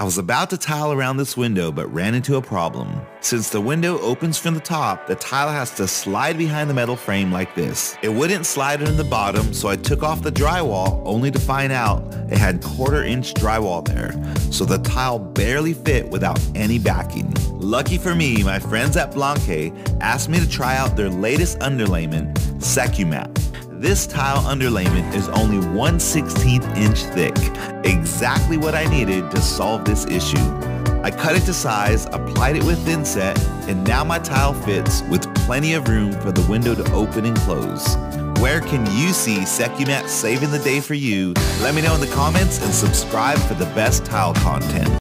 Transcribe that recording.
I was about to tile around this window but ran into a problem. Since the window opens from the top, the tile has to slide behind the metal frame like this. It wouldn't slide in the bottom, so I took off the drywall only to find out it had 1/4 inch drywall there, so the tile barely fit without any backing. Lucky for me, my friends at Blanke asked me to try out their latest underlayment, Secumat. This tile underlayment is only 1/16 inch thick, exactly what I needed to solve this issue. I cut it to size, applied it with thinset, and now my tile fits with plenty of room for the window to open and close. Where can you see Secumat saving the day for you? Let me know in the comments and subscribe for the best tile content.